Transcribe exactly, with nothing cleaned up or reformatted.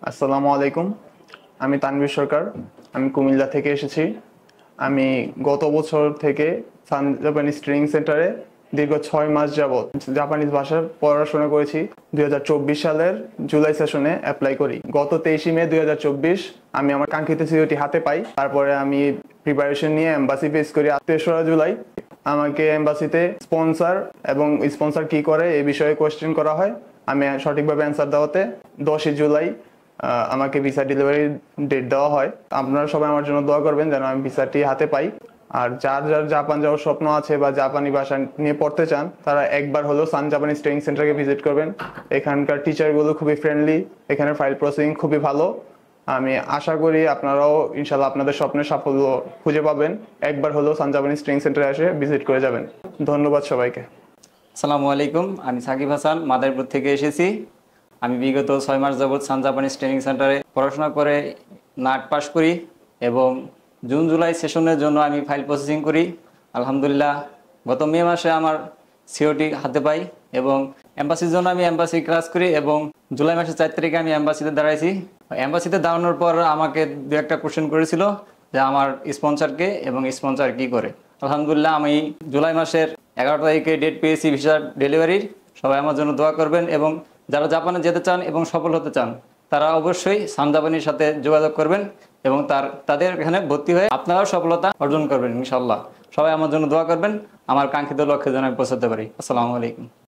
আসসালামু আলাইকুম। আমি তানভীর সরকার। আমি কুমিল্লা থেকে এসেছি। আমি গত বছর থেকে সান জাপানিজ ট্রেনিং সেন্টারে দীর্ঘ ছয় মাস যাবৎ জাপানিজ ভাষার পড়াশোনা করেছি। দুই হাজার চব্বিশ সালের জুলাই সেশনে অ্যাপ্লাই করি। গত তেইশে মে দুই হাজার চব্বিশ আমি আমার কাঙ্ক্ষিত সিওটি হাতে পাই। তারপরে আমি প্রিপারেশন নিয়ে এম্বাসি ফেস করি। তেসরা জুলাই আমাকে এম্বাসিতে স্পন্সর এবং স্পন্সর কি করে এই বিষয়ে কোয়েশ্চেন করা হয়। আমি সঠিকভাবে অ্যান্সার দেওয়াতে দশই জুলাই আমাকে ভিসা ডেলিভারি ডেট দেওয়া হয়। আপনারা সবাই আমার জন্য দোয়া করবেন যেন আমি ভিসাটি হাতে পাই। আর যার যার জাপান যাওয়ার স্বপ্ন আছে বা জাপানি ভাষা নিয়ে পড়তে চান তারা একবার হলেও সান জাপানিজ ট্রেনিং সেন্টারকে ভিজিট করবেন। এখানকার টিচারগুলো খুবই ফ্রেন্ডলি, এখানে ফাইল প্রসেসিং খুবই ভালো। আমি আশা করি আপনারাও ইনশাল্লাহ আপনাদের স্বপ্নের সাফল্য খুঁজে পাবেন। একবার হলেও সান জাপানিজ ট্রেনিং সেন্টারে এসে ভিজিট করে যাবেন। ধন্যবাদ সবাইকে। আসসালামু আলাইকুম, আমি সাকিব হাসান মাদারীপুর থেকে এসেছি। আমি বিগত ছয় মাস যাবৎ সান জাপানিজ ট্রেনিং সেন্টারে পড়াশোনা করে নাট পাস করি এবং জুন জুলাই সেশনের জন্য আমি ফাইল প্রসেসিং করি। আলহামদুলিল্লাহ গত মে মাসে আমার সিওটি হাতে পাই এবং এম্বাসির জন্য আমি এম্বাসি ক্লাস করি এবং জুলাই মাসের চার তারিখে আমি এম্বাসিতে দাঁড়াইছি। এম্বাসিতে দাঁড়ানোর পর আমাকে দু একটা কোশ্চেন করেছিল যে আমার স্পন্সরকে এবং স্পন্সর কি করে। আলহামদুলিল্লাহ আমি জুলাই মাসের এগারো তারিখে ডেট পেয়েছি ভিসা ডেলিভারির। সবাই আমার জন্য দোয়া করবেন এবং যারা জাপানে যেতে চান এবং সফল হতে চান তারা অবশ্যই সান জাপানির সাথে যোগাযোগ করবেন এবং তার তাদের এখানে ভর্তি হয়ে আপনারাও সফলতা অর্জন করবেন ইনশাল্লাহ। সবাই আমার জন্য দোয়া করবেন, আমার কাঙ্ক্ষিত লক্ষ্যে যেন আমি পৌঁছাতে পারি। আসসালামু আলাইকুম।